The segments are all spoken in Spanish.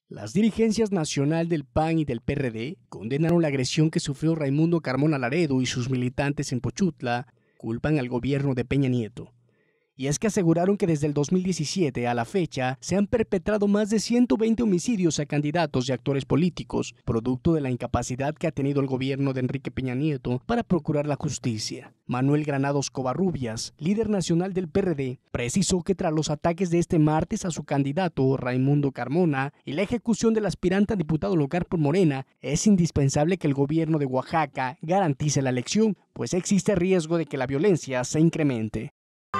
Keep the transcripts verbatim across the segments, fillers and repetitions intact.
Las dirigencias nacional del P A N y del P R D condenaron la agresión que sufrió Raimundo Carmona Laredo y sus militantes en Pochutla, culpan al gobierno de Peña Nieto. Y es que aseguraron que desde el dos mil diecisiete a la fecha se han perpetrado más de ciento veinte homicidios a candidatos y actores políticos, producto de la incapacidad que ha tenido el gobierno de Enrique Peña Nieto para procurar la justicia. Manuel Granados Covarrubias, líder nacional del P R D, precisó que tras los ataques de este martes a su candidato Raimundo Carmona y la ejecución del aspirante a diputado local por Morena, es indispensable que el gobierno de Oaxaca garantice la elección, pues existe riesgo de que la violencia se incremente.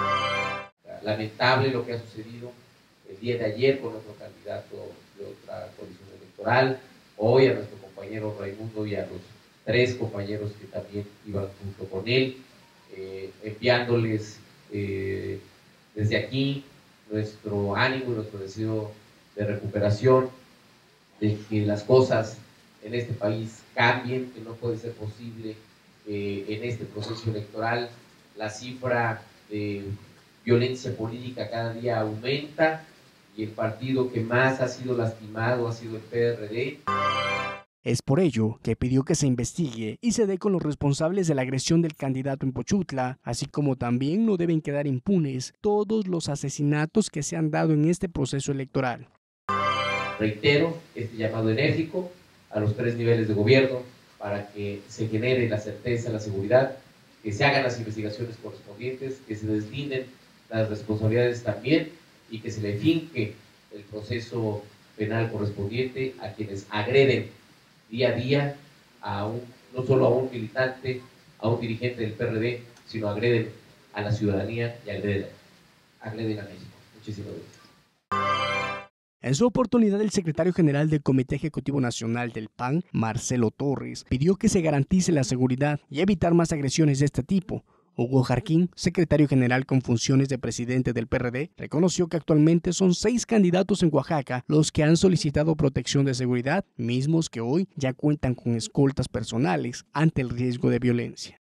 Lamentable lo que ha sucedido el día de ayer con otro candidato de otra coalición electoral, hoy a nuestro compañero Raimundo y a los tres compañeros que también iban junto con él, eh, enviándoles eh, desde aquí nuestro ánimo y nuestro deseo de recuperación, de que las cosas en este país cambien, que no puede ser posible eh, en este proceso electoral la cifra de violencia política cada día aumenta y el partido que más ha sido lastimado ha sido el P R D. Es por ello que pidió que se investigue y se dé con los responsables de la agresión del candidato en Pochutla, así como también no deben quedar impunes todos los asesinatos que se han dado en este proceso electoral. Reitero este llamado enérgico a los tres niveles de gobierno para que se genere la certeza, la seguridad, que se hagan las investigaciones correspondientes, que se deslinden las responsabilidades también y que se le finque el proceso penal correspondiente a quienes agreden día a día a un, no solo a un militante, a un dirigente del P R D, sino agreden a la ciudadanía y agreden, agreden a México. Muchísimas gracias. En su oportunidad, el secretario general del Comité Ejecutivo Nacional del P A N, Marcelo Torres, pidió que se garantice la seguridad y evitar más agresiones de este tipo. Hugo Jarquín, secretario general con funciones de presidente del P R D, reconoció que actualmente son seis candidatos en Oaxaca los que han solicitado protección de seguridad, mismos que hoy ya cuentan con escoltas personales ante el riesgo de violencia.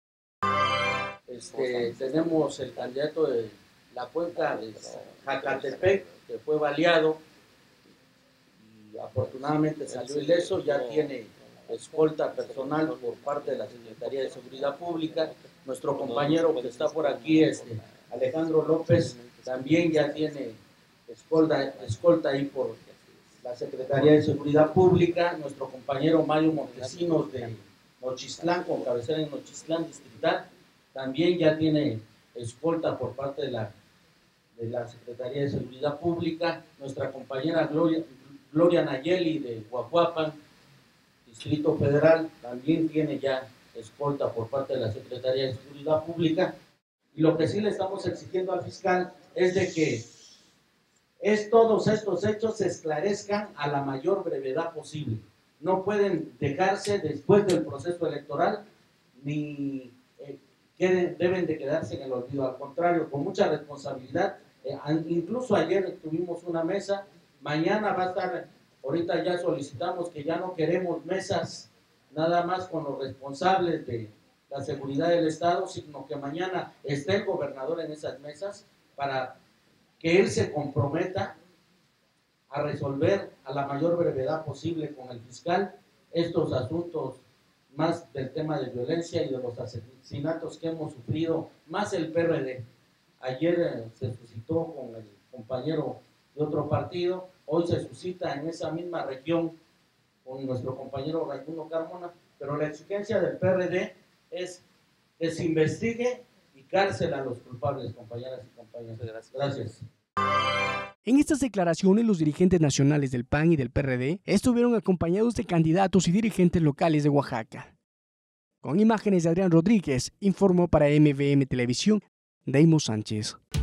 Este, tenemos el candidato de la cuenca de Zacatepec, que fue baleado y afortunadamente salió ileso, ya tiene escolta personal por parte de la Secretaría de Seguridad Pública. Nuestro compañero que está por aquí, este, Alejandro López, también ya tiene escolta, escolta ahí por la Secretaría de Seguridad Pública. Nuestro compañero Mario Montesinos de Nochistlán, con cabecera en Nochistlán Distrital, también ya tiene escolta por parte de la, de la Secretaría de Seguridad Pública. Nuestra compañera Gloria, Gloria Nayeli de Guajuapan, Distrito Federal, también tiene ya escolta por parte de la Secretaría de Seguridad Pública. Y lo que sí le estamos exigiendo al fiscal es de que es, todos estos hechos se esclarezcan a la mayor brevedad posible. No pueden dejarse después del proceso electoral, ni eh, que deben de quedarse en el olvido. Al contrario, con mucha responsabilidad. Eh, incluso ayer tuvimos una mesa, mañana va a estar, ahorita ya solicitamos que ya no queremos mesas nada más con los responsables de la seguridad del Estado, sino que mañana esté el gobernador en esas mesas para que él se comprometa a resolver a la mayor brevedad posible con el fiscal estos asuntos, más del tema de violencia y de los asesinatos que hemos sufrido, más el P R D. Ayer eh, se suscitó con el compañero de otro partido, hoy se suscita en esa misma región con nuestro compañero Raimundo Carmona, pero la exigencia del P R D es que se investigue y cárcel a los culpables, compañeras y compañeros. Gracias. Gracias. En estas declaraciones, los dirigentes nacionales del P A N y del P R D estuvieron acompañados de candidatos y dirigentes locales de Oaxaca. Con imágenes de Adrián Rodríguez, informó para M V M Televisión, Deimo Sánchez.